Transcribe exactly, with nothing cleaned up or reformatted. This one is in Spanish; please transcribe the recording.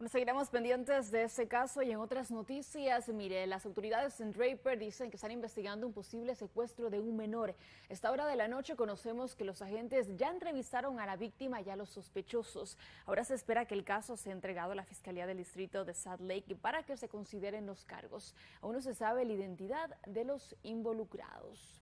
Bueno, seguiremos pendientes de este caso y en otras noticias, mire, las autoridades en Draper dicen que están investigando un posible secuestro de un menor. Esta hora de la noche conocemos que los agentes ya entrevistaron a la víctima y a los sospechosos. Ahora se espera que el caso sea entregado a la Fiscalía del Distrito de Salt Lake para que se consideren los cargos. Aún no se sabe la identidad de los involucrados.